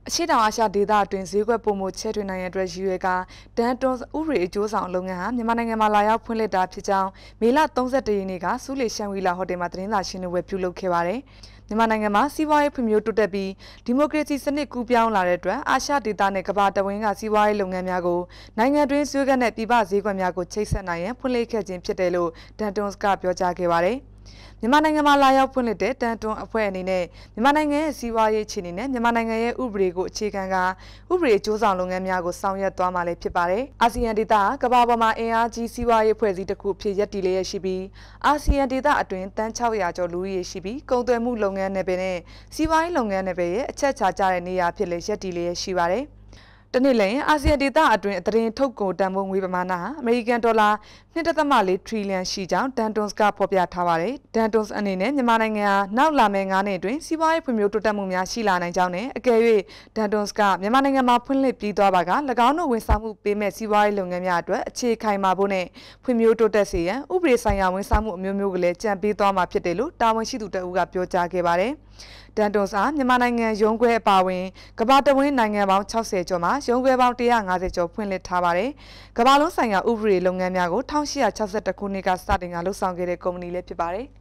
အရှိတောင်အာရှဒေသအတွင်းဈေးကွက်ပုံမှုချဲ့ထွင်နိုင်ရတဲ့ရည်ရွယ်ကဒန်တွန်ဥပဒေအကျိုးဆောင်လုပ်ငန်းဟာမြန်မာနိုင်ငံမှာလာရောက်ဖွင့်လှစ်တာဖြစ်ကြောင်းမေလ31ရက်နေ့ကစူးလေရှန်ဝီလာဟိုတယ်မှာသတင်းစာရှင်းလင်းပွဲပြုလုပ်ခဲ့ပါတယ်။မြန်မာနိုင်ငံမှာစီးပွားရေးဖွံ့ဖြိုးတိုးတက်ပြီးဒီမိုကရေစီစနစ်ကူးပြောင်းလာတဲ့အတွက်အာရှဒေသနဲ့ကမ္ဘာတဝန်းကစီးပွားရေးလုပ်ငန်းများကိုနိုင်ငံတွင်းဈေးကွက်နဲ့ပြည်ပဈေးကွက်များကိုချိတ်ဆက်နိုင်ရန်ဖွင့်လှစ်ခဲ့ခြင်းဖြစ်တယ်လို့ဒန်တွန်ကပြောကြားခဲ့ပါတယ်။မြန်မာနိုင်ငံမှာလာရောက်ဖွင့်လှစ်တဲ့တန်တွန်အဖွဲ့အနေနဲ့မြန်မာနိုင်ငံရဲ့စီးပွားရေးအခြေအနေနဲ့မြန်မာနိုင်ငံရဲ့ဥပဒေကိုအခြေခံကဥပဒေအကျိုးဆောင်လုပ်ငန်းများကိုဆောင်ရွက်သွားမှာလည်းဖြစ်ပါတယ်။အာဆီယံဒေသကမ္ဘာပေါ်မှာအင်အားကြီးစီးပွားရေးဖွဲ့စည်းတစ်ခုဖြစ်ရပ်တည်လျက်ရှိပြီးအာဆီယံဒေသအတွင်းတန်း600ကျော်လူဦးရေရှိပြီးကုန်သွယ်မှုလုပ်ငန်းနယ်ပယ်နဲ့စီးပွားရေးလုပ်ငန်းနယ်ပယ်ရဲ့အချက်ချာကျတဲ့နေရာဖြစ်လျက်တည်လျက်ရှိပါတယ်။တနေ့လျင်အာဆီယံဒေသအတွင်းအသတင်းထုတ်ကုန်တန်ဖိုးငွေပမာဏဟာအမေရိကန်ဒေါ်လာ1.4 ထရီလီယံရှိကြောင်းဒန်တွန်ကဖော်ပြထားပါတယ်။ဒန်တွန်အနေနဲ့မြန်မာနိုင်ငံဟာနောက်လာမယ့်9နှစ်အတွင်းစီးပွားရေးဖွံ့ဖြိုးတိုးတက်မှုများရှိလာနိုင်ကြောင်းနဲ့အကယ်၍ဒန်တွန်ကမြန်မာနိုင်ငံမှာဖွင့်လှစ်ပြီးသွားပါက၎င်းတို့ဝန်ဆောင်မှုပေးမဲ့စီးပွားရေးလုပ်ငန်းများအတွက်အခြေခိုင်မာဖို့နဲ့ဖွံ့ဖြိုးတိုးတက်စေရန်ဥပဒေဆိုင်ရာဝန်ဆောင်မှုအမျိုးမျိုးကိုလည်းကြံပေးသွားမှာဖြစ်တယ်လို့တာဝန်ရှိသူတအုပ်ကပြောကြားခဲ့ပါတယ်။ဒန်တွန်စာမြန်မာနိုင်ငံရုံးခွဲအပါအဝင်ကမ္ဘာတဝန်းနိုင်ငံပေါင်း60ကျော်မှာရုံးခွဲပေါင်း150ကျော်ဖွင့်လှစ်ထားပါတယ်။ကမ္ဘာလုံးဆိုင်ရာဥပဒေလုပ်ငန်းများကို1862ခုနှစ်ကစတင်ကလှုပ်ဆောင်ခဲ့တဲ့ကုမ္ပဏီလည်းဖြစ်ပါတယ်။